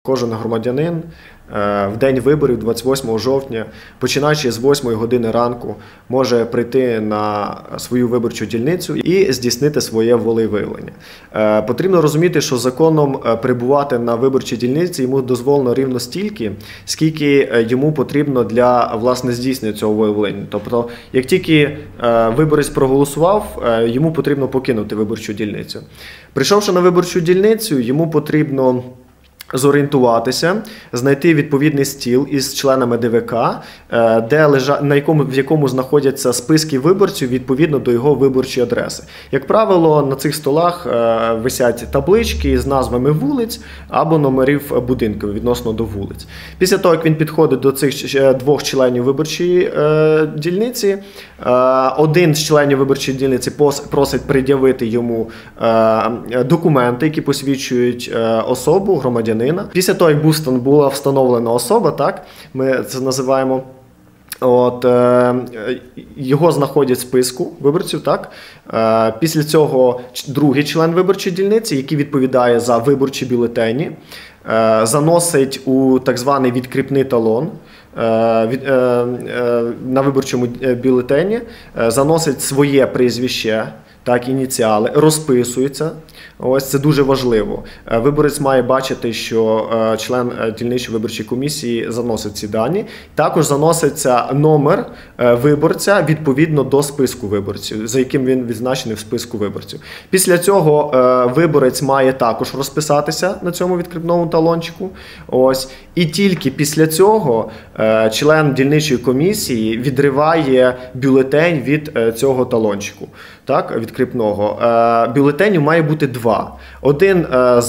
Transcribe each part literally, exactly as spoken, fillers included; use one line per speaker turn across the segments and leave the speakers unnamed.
кожен громадянин в день виборів, двадцять восьмого жовтня, починаючи з восьмої години ранку, може прийти на свою виборчу дільницю і здійснити своє волевиявлення. Потрібно розуміти, що законом перебувати на виборчій дільниці йому дозволено рівно стільки, скільки йому потрібно для, власне, здійснення цього волевиявлення. Тобто, як тільки виборець проголосував, йому потрібно покинути виборчу дільницю. Прийшовши на виборчу дільницю, йому потрібно зорієнтуватися, знайти відповідний стіл із членами Д В К, де лежа, на якому, в якому знаходяться списки виборців відповідно до його виборчої адреси. Як правило, на цих столах висять таблички з назвами вулиць або номерів будинків відносно до вулиць. Після того, як він підходить до цих двох членів виборчої дільниці, один з членів виборчої дільниці просить пред'явити йому документи, які посвідчують особу, громадянина. Після того, як була встановлена особа, так, ми це називаємо, от, е, його знаходять в списку виборців, так, е, після цього другий член виборчої дільниці, який відповідає за виборчі бюлетені, е, заносить у так званий відкріпний талон, е, від, е, е, на виборчому бюлетені, е, заносить своє прізвище, так, ініціали, розписується. Ось це дуже важливо. Виборець має бачити, що член дільничої виборчої комісії заносить ці дані. Також заноситься номер виборця відповідно до списку виборців, за яким він відзначений в списку виборців. Після цього виборець має також розписатися на цьому відкріпному талончику. Ось. І тільки після цього член дільничої комісії відриває бюлетень від цього талончику, так, відкріпного. Бюлетенів має бути два. Один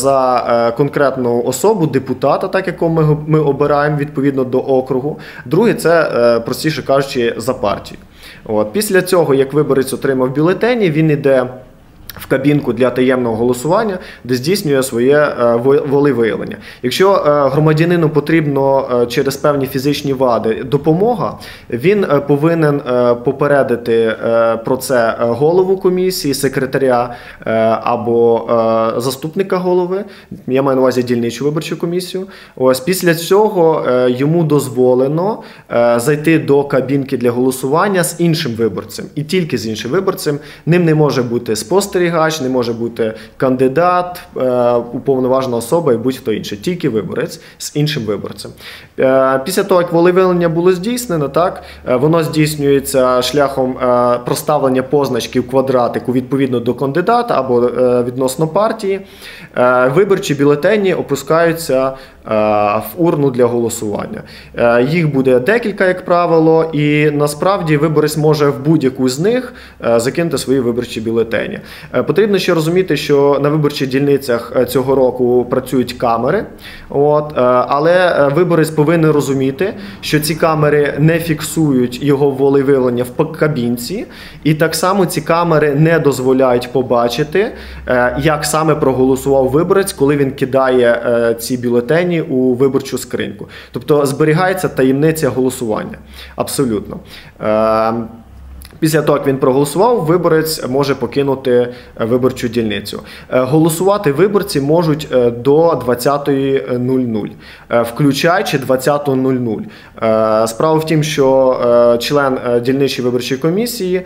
за конкретну особу, депутата, так, якого ми, ми обираємо відповідно до округу. Другий – це, простіше кажучи, за партію. От. Після цього, як виборець отримав бюлетені, він йде в кабінку для таємного голосування, де здійснює своє волевиявлення. Якщо громадянину потрібно через певні фізичні вади допомога, він повинен попередити про це голову комісії, секретаря або заступника голови, я маю на увазі дільничу виборчу комісію. Ось після цього йому дозволено зайти до кабінки для голосування з іншим виборцем. І тільки з іншим виборцем. Ним не може бути спостерігач, не може бути кандидат, уповноважена особа і будь-хто інший, тільки виборець з іншим виборцем. Після того, як волевиявлення було здійснено, так, воно здійснюється шляхом проставлення позначки в квадратику відповідно до кандидата або відносно партії. Виборчі бюлетені опускаються в урну для голосування. Їх буде декілька, як правило, і насправді виборець може в будь-яку з них закинути свої виборчі бюлетені. Потрібно ще розуміти, що на виборчих дільницях цього року працюють камери, от, але виборець повинен розуміти, що ці камери не фіксують його волевиявлення в кабінці, і так само ці камери не дозволяють побачити, як саме проголосував виборець, коли він кидає ці бюлетені у виборчу скриньку. Тобто зберігається таємниця голосування. Абсолютно. Після того, як він проголосував, виборець може покинути виборчу дільницю. Голосувати виборці можуть до двадцятої нуль нуль, включаючи двадцяту нуль нуль. Справа в тім, що член дільничої виборчої комісії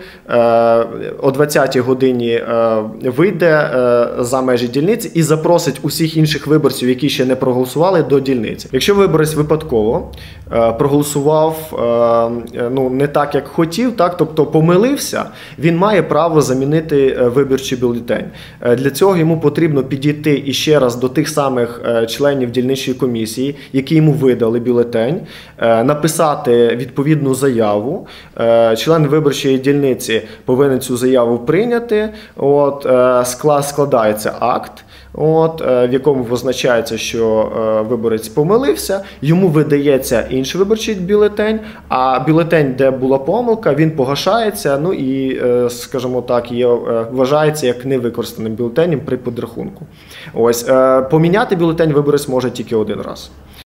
о двадцятій годині вийде за межі дільниці і запросить усіх інших виборців, які ще не проголосували, до дільниці. Якщо виборець випадково проголосував, ну, не так, як хотів, так, тобто помилився, він має право замінити виборчий бюлетень. Для цього йому потрібно підійти іще раз до тих самих членів дільничої комісії, які йому видали бюлетень, написати відповідну заяву. Член виборчої дільниці повинен цю заяву прийняти. От, складається акт, от, в якому визначається, що виборець помилився, йому видається інший виборчий бюлетень, а бюлетень, де була помилка, він погашається, ну і, скажімо так, є, вважається як невикористаним бюлетенем при підрахунку. Ось, поміняти бюлетень виборець може тільки один раз.